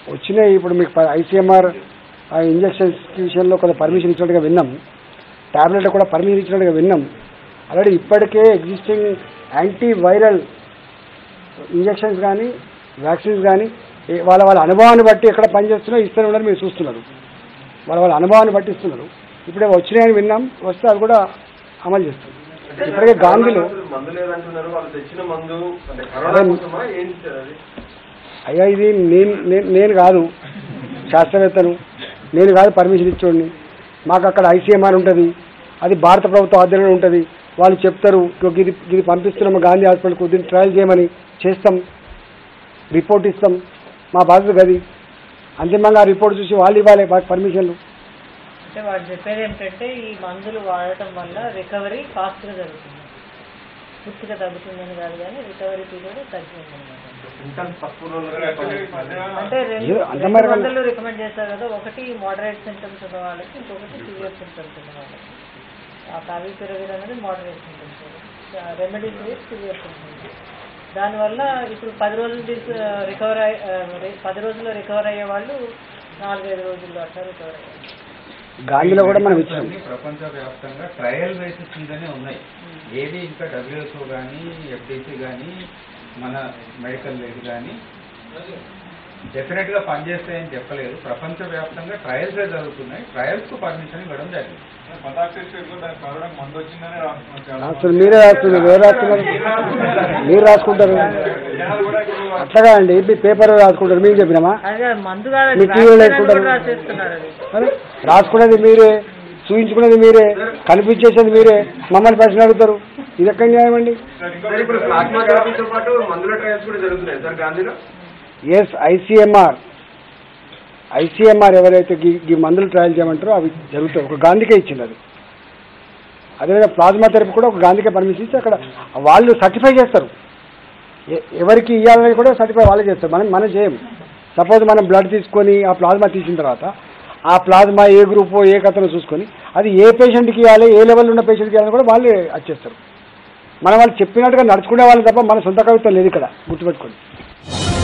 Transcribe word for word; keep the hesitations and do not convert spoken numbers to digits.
వచ్చినాయి. ఇప్పుడు మీకు ఐసీఎంఆర్ ఇంజక్షన్స్ విషయంలో కొంత పర్మిషన్ ఇచ్చినట్టుగా విన్నాం, ట్యాబ్లెట్ కూడా పర్మిషన్ ఇచ్చినట్టుగా విన్నాం. ఆల్రెడీ ఇప్పటికే ఎగ్జిస్టింగ్ యాంటీ వైరల్ ఇంజక్షన్స్ కానీ వ్యాక్సిన్స్ కానీ వాళ్ళ వాళ్ళ అనుభవాన్ని బట్టి ఎక్కడ పనిచేస్తున్నా ఇస్తూనే ఉన్నారు, మీరు చూస్తున్నారు. వాళ్ళ వాళ్ళ అనుభవాన్ని బట్టి ఇస్తున్నారు. ఇప్పుడే వచ్చినాయని విన్నాం, వస్తే అది కూడా అమలు చేస్తారు. ఇప్పటికే గాంధీలో అయ్యా ఇది నేను నేను కాదు శాస్త్రవేత్తను, నేను కాదు పర్మిషన్ ఇచ్చోడిని. మాకు అక్కడ ఐసీఎంఆర్ ఉంటుంది, అది భారత ప్రభుత్వ ఆధ్వర్యంలో ఉంటుంది. వాళ్ళు చెప్తారు ఇది ఇది పంపిస్తున్నాము గాంధీ హాస్పిటల్కు, దీన్ని ట్రయల్ చేయమని చేస్తాం, రిపోర్ట్ ఇస్తాం, మా బాధ్యత గది. అంతిమంగా ఆ రిపోర్ట్ చూసి వాళ్ళు ఇవ్వాలి మాకు పర్మిషన్లు. అంటే వాళ్ళు చెప్పేది ఏంటంటే ఈ మందులు వాడటం వల్ల రికవరీ ఫాస్ట్గా జరుగుతుంది, పూర్తిగా తగ్గుతుందని కాదు కానీ రికవరీ పీరియడ్ తగ్గుతుంది. అంటే రెండు మందులు రికమెండ్ చేస్తారు కదా, ఒకటి మోడరేట్ సింటమ్స్ ఉన్న వాళ్ళకి, ఇంకొకటి సివియర్ సింటమ్స్ ఉన్న వాళ్ళకి. ఆ ఫావిపిరవిర్ అనేది moderate symptoms, remedies severe symptoms. దానివల్ల ఇప్పుడు పది రోజులు రికవర్ అయ్యే పది రోజుల్లో రికవర్ అయ్యే వాళ్ళు నాలుగైదు రోజుల్లో అట్లా రికవర్ అయ్యారు. గాంధీలో కూడా మనం ఇచ్చాం. ప్రపంచవ్యాప్తంగా ట్రయల్ బేసిస్ మీదనే ఉన్నాయి. ఏది ఇంకా డబ్ల్యూహెచ్ఓ కానీ ఎఫ్డీసీ కానీ మన మెడికల్ లేదు కానీ డెఫినెట్ గా పనిచేస్తాయని చెప్పలేదు. ప్రపంచవ్యాప్తంగా ట్రయల్స్ జరుగుతున్నాయి, ట్రయల్స్ కు పర్మిషన్ ఇవ్వడం జరిగింది. మీరే రాస్తున్నారు, ఎవరు రాస్తున్నారు? మీరు రాసుకుంటారు అట్లాగా అండి, పేపర్ రాసుకుంటారు. మేము చెప్పినామా? మీ టీవీలో వేసుకుంటారు, రాసుకునేది మీరే, చూపించుకునేది మీరే, కనిపించేసేది మీరే, మమ్మల్ని ప్రశ్న అడుగుతారు. ఇది ఎక్కడ న్యాయం అండి? ఎస్ ఐసీఎంఆర్ ఐసీఎంఆర్ ఎవరైతే ఈ మందులు ట్రయల్ చేయమంటారో అవి జరుగుతాయి. ఒక గాంధీకే ఇచ్చింది అది. అదేవిధంగా ప్లాజ్మా థెరపీ కూడా ఒక గాంధీకే పర్మిషన్ ఇచ్చి అక్కడ వాళ్ళు సర్టిఫై చేస్తారు. ఎవరికి ఇవ్వాలని కూడా సర్టిఫై వాళ్ళే చేస్తారు, మనం మనం చేయము. సపోజ్ మనం బ్లడ్ తీసుకొని ఆ ప్లాజ్మా తీసిన తర్వాత ఆ ప్లాజ్మా ఏ గ్రూపో ఏ కథనో చూసుకొని అది ఏ పేషెంట్కి ఇవ్వాలి, ఏ లెవెల్లో ఉన్న పేషెంట్కి ఇవ్వాలని కూడా వాళ్ళే వచ్చేస్తారు. మనం వాళ్ళు చెప్పినట్టుగా నడుచుకునే వాళ్ళు తప్ప మన సొంత కవిత్వం లేదు ఇక్కడ, గుర్తుపెట్టుకోండి.